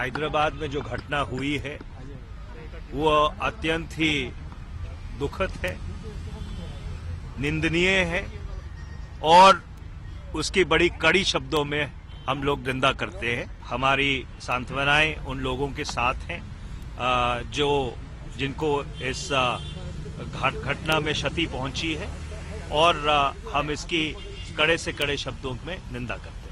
हैदराबाद में जो घटना हुई है वो अत्यंत ही दुखद है, निंदनीय है और उसकी बड़ी कड़ी शब्दों में हम लोग निंदा करते हैं। हमारी सांत्वनाएं उन लोगों के साथ हैं जो जिनको इस घटना में क्षति पहुंची है और हम इसकी कड़े से कड़े शब्दों में निंदा करते हैं।